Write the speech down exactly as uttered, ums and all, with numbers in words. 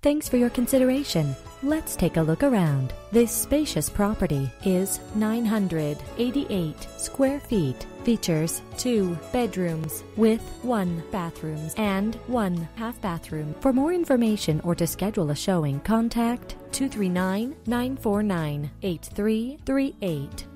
Thanks for your consideration. Let's take a look around. This spacious property is nine hundred eighty-eight square feet. Features two bedrooms with one bathroom and one half bathroom. For more information or to schedule a showing, contact two three nine, nine four nine, eight three three eight.